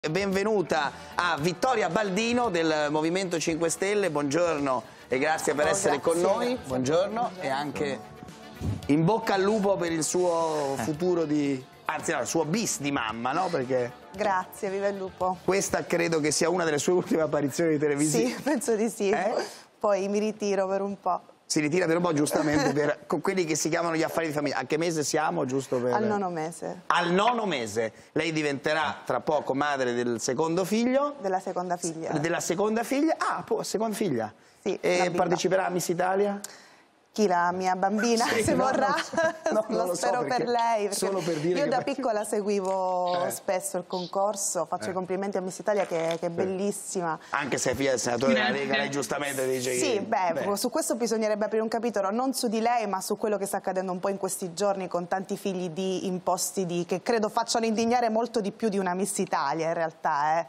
Benvenuta a Vittoria Baldino del Movimento 5 Stelle, buongiorno e grazie per essere con noi, buongiorno e anche in bocca al lupo per il suo futuro di, anzi no, il suo bis di mamma, no? Perché grazie, viva il lupo. Questa credo che sia una delle sue ultime apparizioni televisive. Sì, penso di sì, poi mi ritiro per un po'. Si ritira per un po' giustamente con quelli che si chiamano gli affari di famiglia. A che mese siamo, giusto per... Al 9° mese. Al 9° mese. Lei diventerà tra poco madre del secondo figlio. Della seconda figlia. Della seconda figlia? Ah, seconda figlia. Sì. E parteciperà a Miss Italia? Chi, la mia bambina, sì, se vorrà, lo so, spero per lei. Solo per dire io da piccola seguivo spesso il concorso, faccio i complimenti a Miss Italia che è bellissima. Anche se è figlia del senatore della Lega, lei giustamente dice sì, che... su questo bisognerebbe aprire un capitolo, non su di lei, ma su quello che sta accadendo un po' in questi giorni con tanti figli di imposti che credo facciano indignare molto di più di una Miss Italia in realtà,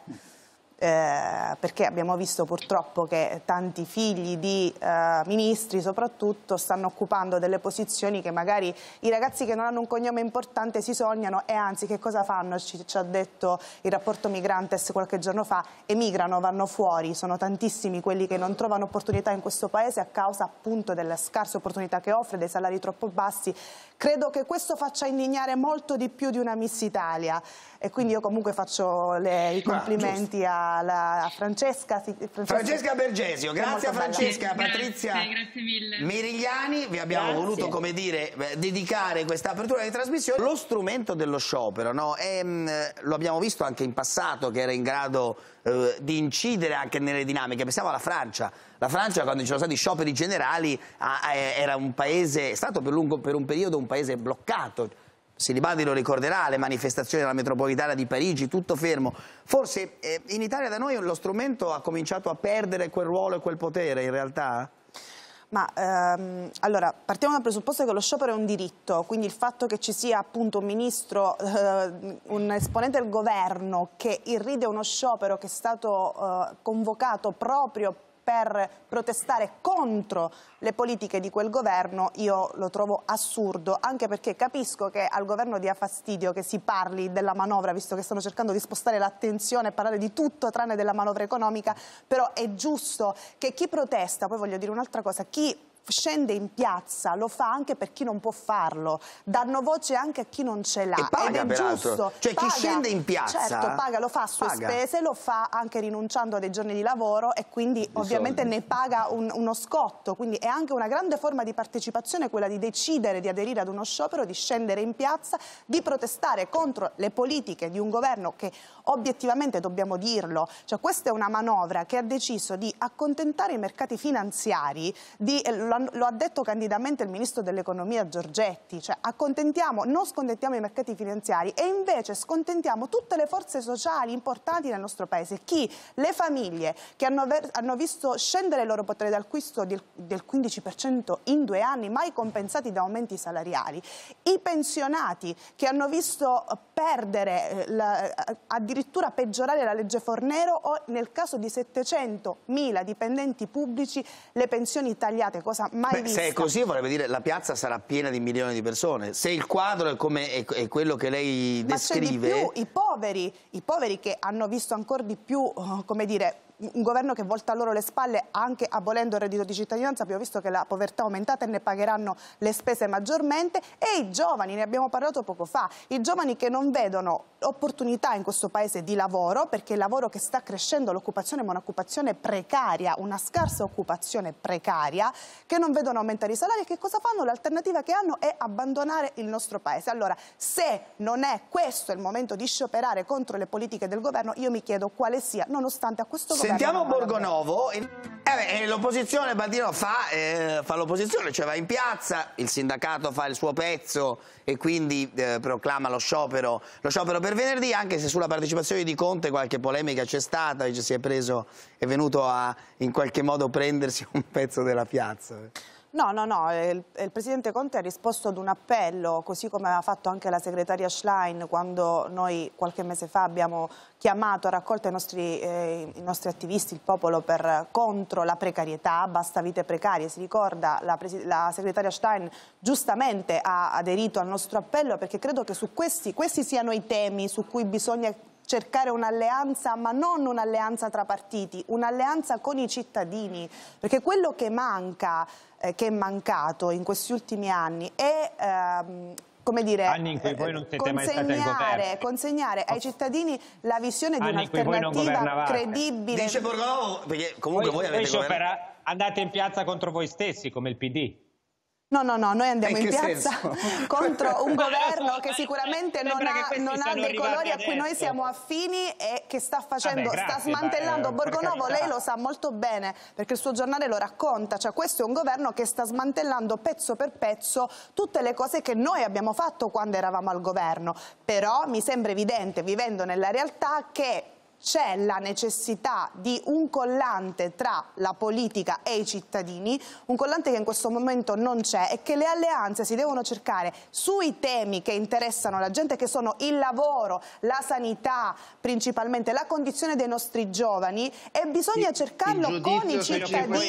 perché abbiamo visto purtroppo che tanti figli di ministri soprattutto stanno occupando delle posizioni che magari i ragazzi che non hanno un cognome importante si sognano e anzi che cosa fanno? Ci ha detto il rapporto Migrantes qualche giorno fa, emigrano, vanno fuori, sono tantissimi quelli che non trovano opportunità in questo paese a causa appunto delle scarse opportunità che offre, dei salari troppo bassi. Credo che questo faccia indignare molto di più di una Miss Italia e quindi io comunque faccio i complimenti a Francesca. Francesca Bergesio, grazie a Francesca, bella. Patrizia Grazie mille. Mirigliani, vi abbiamo voluto, come dire, dedicare questa apertura di trasmissione. Lo strumento dello sciopero, no? Lo abbiamo visto anche in passato che era in grado di incidere anche nelle dinamiche. Pensiamo alla Francia. La Francia, quando ci sono stati scioperi generali, era un paese, è stato per un periodo un paese bloccato. Silibardi lo ricorderà, le manifestazioni della metropolitana di Parigi, tutto fermo. Forse in Italia da noi lo strumento ha cominciato a perdere quel ruolo e quel potere in realtà? Ma allora, partiamo dal presupposto che lo sciopero è un diritto, quindi il fatto che ci sia appunto un ministro, un esponente del governo che irride uno sciopero che è stato convocato proprio per protestare contro le politiche di quel governo, io lo trovo assurdo, anche perché capisco che al governo dia fastidio che si parli della manovra, visto che stanno cercando di spostare l'attenzione e parlare di tutto tranne della manovra economica, però è giusto che chi protesta, poi voglio dire un'altra cosa, chi scende in piazza lo fa anche per chi non può farlo, danno voce anche a chi non ce l'ha e paga, ed è giusto, cioè paga, chi scende in piazza certo paga, lo fa a sue spese, lo fa anche rinunciando a dei giorni di lavoro e quindi ovviamente ne paga uno scotto, quindi è anche una grande forma di partecipazione quella di decidere di aderire ad uno sciopero, di scendere in piazza, di protestare contro le politiche di un governo che obiettivamente, dobbiamo dirlo, cioè questa è una manovra che ha deciso di accontentare i mercati finanziari, lo ha detto candidamente il ministro dell'economia Giorgetti, cioè non scontentiamo i mercati finanziari e invece scontentiamo tutte le forze sociali importanti nel nostro paese. Le famiglie che hanno visto scendere il loro potere d'acquisto del 15% in 2 anni, mai compensati da aumenti salariali, i pensionati che hanno visto perdere, addirittura peggiorare la legge Fornero o nel caso di 700.000 dipendenti pubblici le pensioni tagliate, cosa mai vista. Se è così vorrebbe dire la piazza sarà piena di milioni di persone. Se il quadro è quello che lei descrive... Ma c'è di più, i poveri che hanno visto ancora di più, come dire, un governo che volta loro le spalle anche abolendo il reddito di cittadinanza, abbiamo visto che la povertà è aumentata e ne pagheranno le spese maggiormente, e i giovani, ne abbiamo parlato poco fa, i giovani che non vedono opportunità in questo paese di lavoro, perché il lavoro che sta crescendo, l'occupazione è un'occupazione precaria, una scarsa occupazione precaria, che non vedono aumentare i salari, che cosa fanno? L'alternativa che hanno è abbandonare il nostro paese. Allora, se non è questo il momento di scioperare contro le politiche del governo, io mi chiedo quale sia, nonostante a questo governo... Sentiamo Borgonovo. L'opposizione, Baldino fa l'opposizione, cioè va in piazza, il sindacato fa il suo pezzo e quindi proclama lo sciopero per venerdì, anche se sulla partecipazione di Conte qualche polemica c'è stata, è venuto a in qualche modo prendersi un pezzo della piazza. No, il Presidente Conte ha risposto ad un appello, così come aveva fatto anche la segretaria Schlein quando noi qualche mese fa abbiamo chiamato a raccolta i nostri attivisti, il popolo contro la precarietà, basta vite precarie. Si ricorda, la segretaria Schlein giustamente ha aderito al nostro appello, perché credo che su questi siano i temi su cui bisogna cercare un'alleanza, ma non un'alleanza tra partiti, un'alleanza con i cittadini, perché quello che manca, che è mancato in questi ultimi anni è come dire, anni in cui voi non siete mai stati al governo. Consegnare ai cittadini la visione di un'alternativa credibile. Dice Borgonovo, perché comunque voi avete governato. Andate in piazza contro voi stessi, come il PD. No, noi andiamo in piazza contro un governo che sicuramente non ha dei colori a cui noi siamo affini e che sta facendo, sta smantellando. Borgonovo, lei lo sa molto bene perché il suo giornale lo racconta, cioè questo è un governo che sta smantellando pezzo per pezzo tutte le cose che noi abbiamo fatto quando eravamo al governo. Però mi sembra evidente, vivendo nella realtà, che c'è la necessità di un collante tra la politica e i cittadini, un collante che in questo momento non c'è, e che le alleanze si devono cercare sui temi che interessano la gente, che sono il lavoro, la sanità, principalmente la condizione dei nostri giovani, e bisogna cercarlo con i cittadini,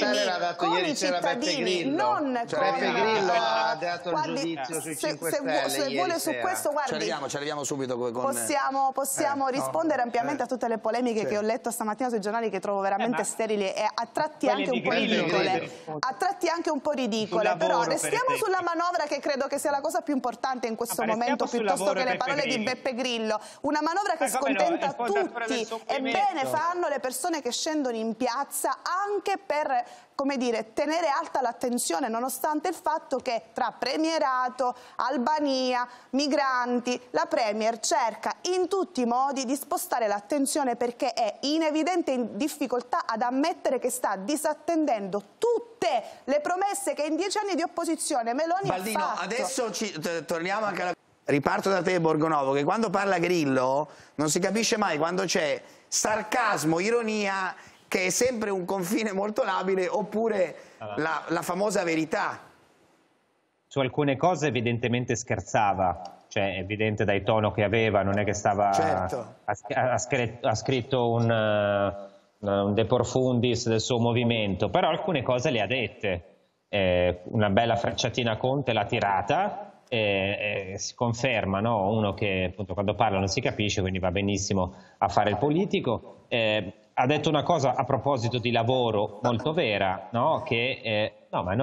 non con... Beppe Grillo ha dato il giudizio sui 5 Stelle se vuole su questo, guardi, ci arriviamo subito con... possiamo rispondere ampiamente a tutte le polemiche che ho letto stamattina sui giornali, che trovo veramente sterili e a tratti anche un po' ridicole. Però restiamo sulla manovra, che credo che sia la cosa più importante in questo momento, piuttosto che le parole di Beppe Grillo. Una manovra che scontenta tutti, e bene fanno le persone che scendono in piazza anche per, come dire, tenere alta l'attenzione, nonostante il fatto che tra premierato, Albania, migranti, la Premier cerca in tutti i modi di spostare l'attenzione, perché è in evidente difficoltà ad ammettere che sta disattendendo tutte le promesse che in 10 anni di opposizione Meloni Baldino, ha fatto. adesso torniamo anche alla... Riparto da te, Borgonovo, che quando parla Grillo non si capisce mai quando c'è sarcasmo, ironia, che è sempre un confine molto labile, oppure la famosa verità. Su alcune cose evidentemente scherzava, cioè evidente dal tono che aveva, non è che stava... Certo. Ha scritto un de profundis del suo movimento, però alcune cose le ha dette. Una bella frecciatina a Conte l'ha tirata, si conferma, no? Uno che appunto quando parla non si capisce, quindi va benissimo a fare il politico. Ha detto una cosa a proposito di lavoro molto vera, no? Che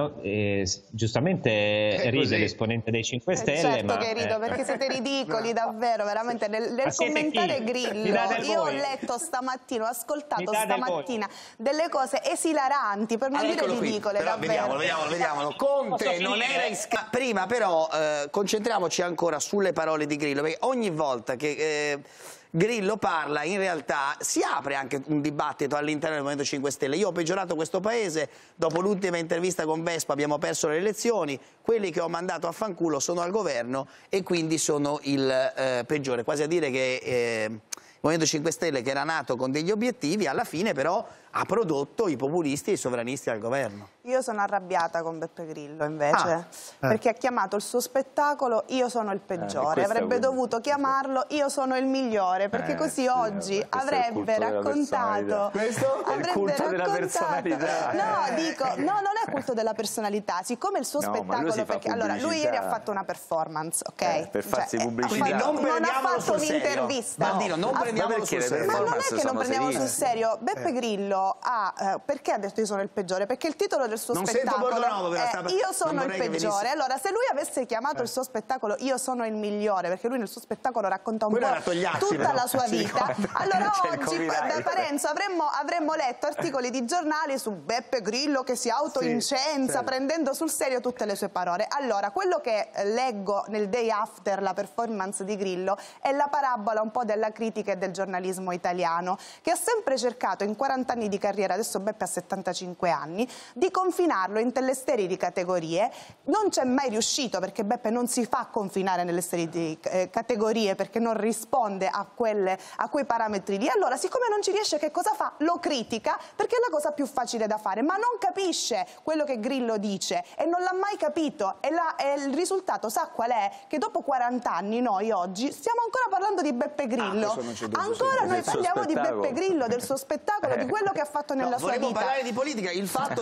giustamente ride l'esponente dei 5 Stelle. Certo che rido, perché siete ridicoli davvero, veramente. Nel commentare Grillo, io ho letto stamattina, ho ascoltato stamattina delle cose esilaranti, per non dire ridicole, però davvero. Vediamolo. Conte non era in prima, però concentriamoci ancora sulle parole di Grillo, perché ogni volta che... Grillo parla, in realtà si apre anche un dibattito all'interno del Movimento 5 Stelle. Io ho peggiorato questo paese, dopo l'ultima intervista con Vespa abbiamo perso le elezioni, quelli che ho mandato a fanculo sono al governo e quindi sono il peggiore. Quasi a dire che il Movimento 5 Stelle, che era nato con degli obiettivi, alla fine però ha prodotto i populisti e i sovranisti al governo. Io sono arrabbiata con Beppe Grillo invece, perché ha chiamato il suo spettacolo "Io sono il peggiore", avrebbe dovuto chiamarlo "Io sono il migliore", perché così oggi avrebbe raccontato... Questo è il culto della personalità. No, non è culto della personalità, siccome il suo spettacolo... Perché allora, lui ieri ha fatto una performance, ok? Per farsi pubblicità. Quindi non ha fatto un'intervista. Baldino, non prendiamolo sul serio. Ma non è che non prendiamolo sul serio. Beppe Grillo perché ha detto "io sono il peggiore"? Perché il titolo del suo spettacolo è "Io sono il peggiore". Allora, se lui avesse chiamato il suo spettacolo "Io sono il migliore", perché lui nel suo spettacolo racconta un po' tutta la sua vita, allora oggi da Parenzo avremmo letto articoli di giornali su Beppe Grillo che si autoincensa prendendo sul serio tutte le sue parole. Allora, quello che leggo nel day after la performance di Grillo è la parabola un po' della critica e del giornalismo italiano, che ha sempre cercato in 40 anni di carriera, adesso Beppe ha 75 anni, di confinarlo in delle sterili categorie. Non c'è mai riuscito, perché Beppe non si fa confinare nelle sterili categorie, perché non risponde a quei parametri lì. Allora, siccome non ci riesce, che cosa fa? Lo critica, perché è la cosa più facile da fare, ma non capisce quello che Grillo dice e non l'ha mai capito, e il risultato sa qual è? Che dopo 40 anni noi oggi stiamo ancora parlando di Beppe Grillo, ancora noi parliamo di Beppe Grillo, del suo spettacolo, di quello che ha fatto nella sua vita. Volevo parlare di politica, il fatto che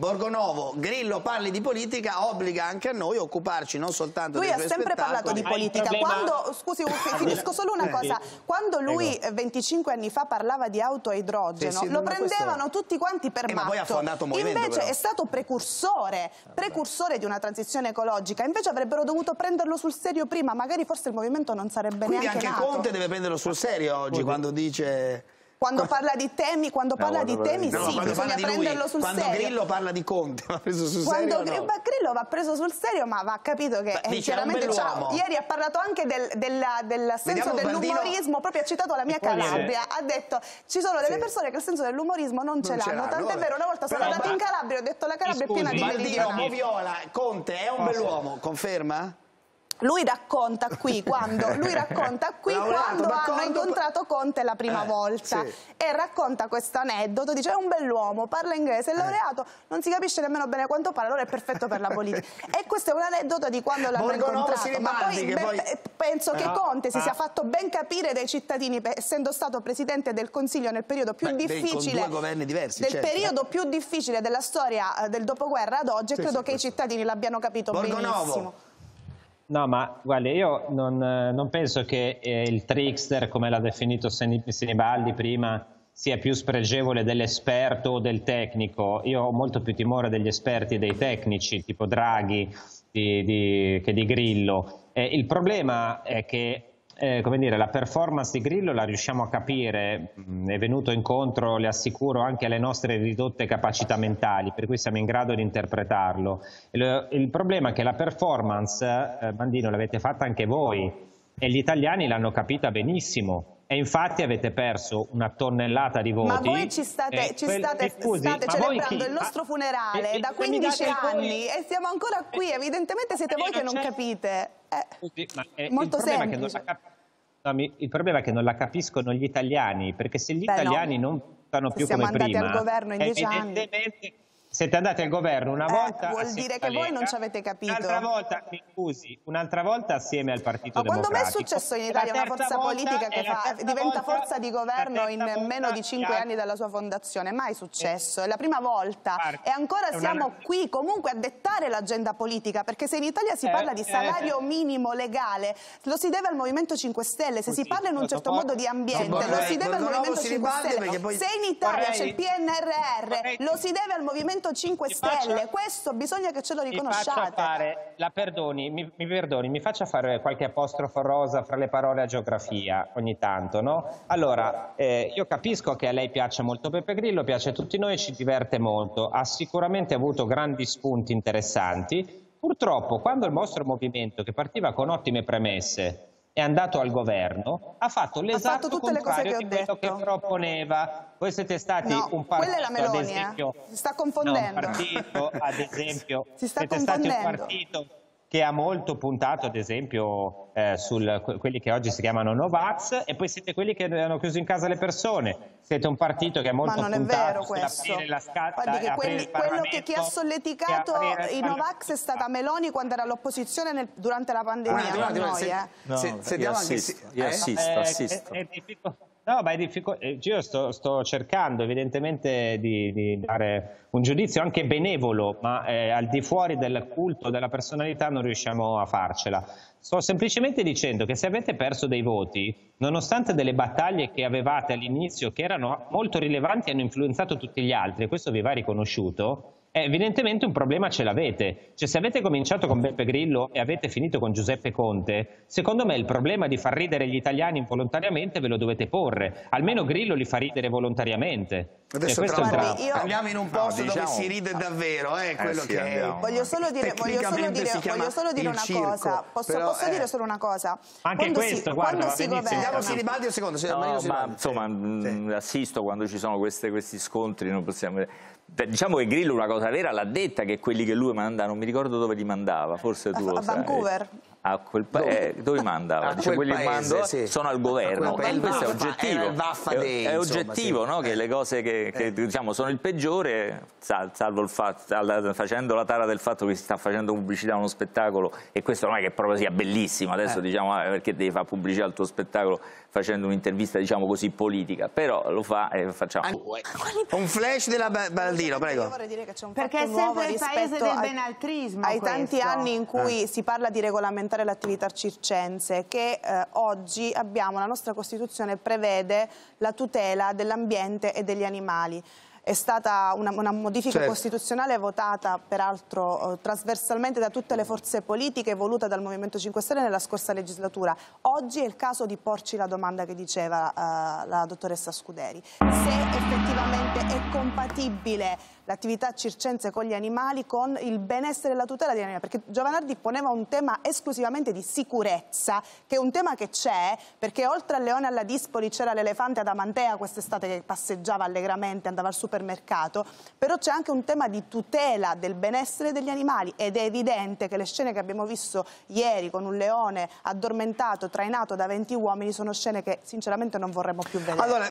Borgonovo, Grillo parli di politica, obbliga anche a noi a occuparci non soltanto dei suoi spettacoli. Lui ha sempre parlato di politica. Quando, scusi, finisco solo una cosa. Quando lui 25 anni fa parlava di auto a idrogeno, lo prendevano tutti quanti per matto. Ma poi ha fondato un movimento, invece però. È stato precursore di una transizione ecologica. Invece avrebbero dovuto prenderlo sul serio prima, magari forse il movimento non sarebbe Quindi neanche anche nato. Conte deve prenderlo sul serio oggi quando dice... Quando parla di temi, sì, bisogna prenderlo sul serio. Quando Grillo parla di Conte, va preso sul serio? Grillo va preso sul serio, ma va capito che chiaramente ieri ha parlato anche del senso dell'umorismo, proprio ha citato la mia Calabria, ha detto ci sono delle persone che il senso dell'umorismo non ce l'hanno, tant'è vero, una volta sono andata in Calabria e ho detto la Calabria è piena di Baldino, Viola, Conte è un bell'uomo, conferma? Lui racconta qui quando hanno incontrato Conte la prima volta e racconta questo aneddoto, dice è un bell'uomo, parla inglese, è laureato, non si capisce nemmeno bene quanto parla, allora è perfetto per la politica. E questo è un aneddoto di quando l'hanno incontrato, ma poi penso che Conte si sia fatto ben capire dai cittadini, essendo stato Presidente del Consiglio nel periodo più difficile, con 2 governi diversi, periodo più difficile della storia del dopoguerra ad oggi, e credo che i cittadini l'abbiano capito benissimo. No, ma guarda, io non penso che il trickster, come l'ha definito Sinibaldi prima, sia più spregevole dell'esperto o del tecnico. Io ho molto più timore degli esperti e dei tecnici, tipo Draghi, che di Grillo. Il problema è che come dire, la performance di Grillo la riusciamo a capire, è venuto incontro, le assicuro, anche alle nostre ridotte capacità mentali, per cui siamo in grado di interpretarlo. Il problema è che la performance, Bandino, l'avete fatta anche voi e gli italiani l'hanno capita benissimo. E infatti avete perso una tonnellata di voti. Ma voi ci state celebrando il nostro funerale da 15 anni e siamo ancora qui. Evidentemente siete voi che non capite. Molto semplice. Il problema è che non la capiscono gli italiani, perché se gli italiani non votano più come prima... Siamo andati al governo in 10 anni. Siete andati al governo una volta... vuol dire che voi non ci avete capito. Un'altra volta, mi scusi, un'altra volta assieme al Partito Democratico. Ma quando mai è successo in Italia una forza politica che diventa forza di governo in meno di 5 anni dalla sua fondazione? Mai successo, è la prima volta. E ancora siamo qui comunque a dettare l'agenda politica, perché se in Italia si parla di salario minimo legale, lo si deve al Movimento 5 Stelle, se si parla in un certo modo di ambiente, lo si deve al Movimento 5 Stelle. Se in Italia c'è il PNRR, lo si deve al Movimento 5 Stelle, questo bisogna che ce lo riconosciate. Mi perdoni, mi faccia fare qualche apostrofo rosa fra le parole a geografia ogni tanto, no? Allora, io capisco che a lei piace molto Beppe Grillo, piace a tutti noi, ci diverte molto, ha sicuramente avuto grandi spunti interessanti. Purtroppo, quando il vostro movimento, che partiva con ottime premesse, è andato al governo, ha fatto l'esatto contrario di quello che proponeva. Voi siete stati un partito, Meloni, ad esempio, si sta confondendo. un partito, ad esempio, siete stati un partito che ha molto puntato, ad esempio, su quelli che oggi si chiamano Novax, e poi siete quelli che hanno chiuso in casa le persone. Siete un partito che ha molto puntato sull'aprire la Guardi che quello che chi ha solleticato i Novax è stata Meloni quando era all'opposizione durante la pandemia, Io assisto. No, ma è difficile. Io sto cercando evidentemente di dare un giudizio anche benevolo, ma al di fuori del culto della personalità non riusciamo a farcela. Sto semplicemente dicendo che se avete perso dei voti, nonostante delle battaglie che avevate all'inizio che erano molto rilevanti e hanno influenzato tutti gli altri, e questo vi va riconosciuto, evidentemente un problema ce l'avete. Cioè, se avete cominciato con Beppe Grillo e avete finito con Giuseppe Conte, secondo me il problema di far ridere gli italiani involontariamente ve lo dovete porre. Almeno Grillo li fa ridere volontariamente. Adesso andiamo in un posto dove si ride davvero, quello che voglio solo dire una cosa. Posso dire solo una cosa? Anche questo, guarda, Andiamo Sinibaldi un secondo. Assisto quando ci sono questi scontri, non possiamo... Diciamo che Grillo una cosa vera l'ha detta, che quelli che lui manda, non mi ricordo dove li mandava, forse tu lo sai. A Vancouver. Dove mandava? Dice, quelli che mando sono al governo. Questo è oggettivo. È oggettivo, no? Che le cose che diciamo sono il peggiore, salvo il fatto, facendo la tara del fatto che si sta facendo pubblicità a uno spettacolo, e questo non è che proprio sia bellissimo. Adesso diciamo perché devi fare pubblicità al tuo spettacolo, facendo un'intervista, diciamo così, politica, però lo fa e facciamo. Un flash della Baldino, prego. Io vorrei dire che c'è un perché fatto è nuovo sempre il paese rispetto del benaltrismo ai tanti questo. anni in cui si parla di regolamentare l'attività circense, che oggi abbiamo, la nostra Costituzione prevede la tutela dell'ambiente e degli animali. È stata una modifica costituzionale votata peraltro trasversalmente da tutte le forze politiche, voluta dal Movimento 5 Stelle nella scorsa legislatura. Oggi è il caso di porci la domanda che diceva la dottoressa Scuderi. Se effettivamente è compatibile l'attività circense con gli animali, con il benessere e la tutela degli animali, perché Giovanardi poneva un tema esclusivamente di sicurezza, che è un tema che c'è, perché oltre al leone alla Dispoli c'era l'elefante ad Amantea quest'estate che passeggiava allegramente, andava al supermercato, però c'è anche un tema di tutela del benessere degli animali, ed è evidente che le scene che abbiamo visto ieri con un leone addormentato, trainato da 20 uomini, sono scene che sinceramente non vorremmo più vedere. Allora,